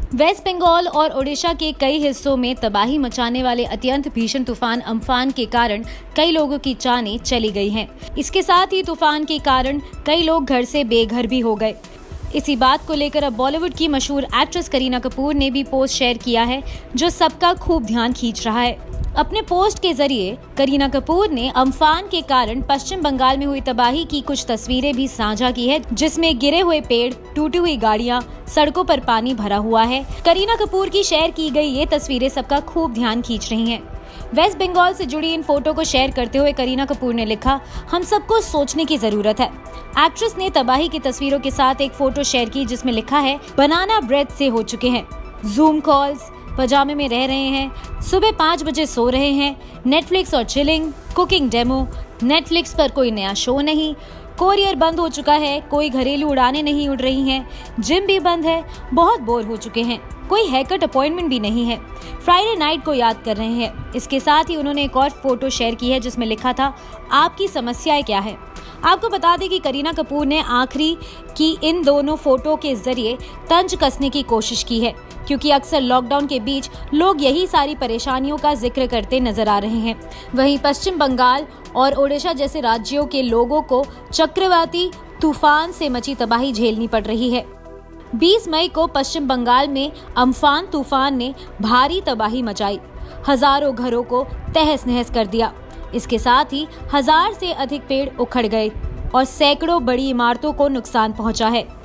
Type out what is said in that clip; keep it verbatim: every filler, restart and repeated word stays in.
Waste Bengal और ओडिशा के कई हिस्सों में तबाही मचाने वाले अत्यंत भीषण तूफान अम्फान के कारण कई लोगों की जानें चली गई हैं। इसके साथ ही तूफान के कारण कई लोग घर से बेघर भी हो गए। इसी बात को लेकर अब बॉलीवुड की मशहूर एक्ट्रेस करीना कपूर ने भी पोस्ट शेयर किया है, जो सबका खूब ध्यान खींच रहा है। अपने पोस्ट के जरिए करीना कपूर ने अम्फान के कारण पश्चिम बंगाल में हुई तबाही की कुछ तस्वीरें भी साझा की है, जिसमें गिरे हुए पेड़, टूटी हुई गाड़ियां, सड़कों पर पानी भरा हुआ है। करीना कपूर की शेयर की गई ये तस्वीरें सबका खूब ध्यान खींच रही हैं। वेस्ट बंगाल से जुड़ी इन फोटो को शेयर करते हुए करीना कपूर ने लिखा, हम सबको सोचने की जरूरत है। एक्ट्रेस ने तबाही की तस्वीरों के साथ एक फोटो शेयर की, जिसमें लिखा है, बनाना ब्रेड से हो चुके हैं, जूम कॉल्स, पजामे में रह रहे हैं, सुबह पाँच बजे सो रहे हैं, नेटफ्लिक्स और चिलिंग, कुकिंग डेमो, नेटफ्लिक्स पर कोई नया शो नहीं, कोरियर बंद हो चुका है, कोई घरेलू उड़ानें नहीं उड़ रही हैं, जिम भी बंद है, बहुत बोर हो चुके हैं, कोई हेयरकट अपॉइंटमेंट भी नहीं है, फ्राइडे नाइट को याद कर रहे हैं। इसके साथ ही उन्होंने एक और फोटो शेयर की है, जिसमें लिखा था, आपकी समस्याएं क्या है। आपको बता दें कि करीना कपूर ने आखिरी की इन दोनों फोटो के जरिए तंज कसने की कोशिश की है, क्योंकि अक्सर लॉकडाउन के बीच लोग यही सारी परेशानियों का जिक्र करते नजर आ रहे हैं। वहीं पश्चिम बंगाल और ओडिशा जैसे राज्यों के लोगों को चक्रवाती तूफान से मची तबाही झेलनी पड़ रही है। बीस मई को पश्चिम बंगाल में अम्फान तूफान ने भारी तबाही मचाई, हजारों घरों को तहस नहस कर दिया। इसके साथ ही हजार से अधिक पेड़ उखड़ गए और सैकड़ों बड़ी इमारतों को नुकसान पहुंचा है।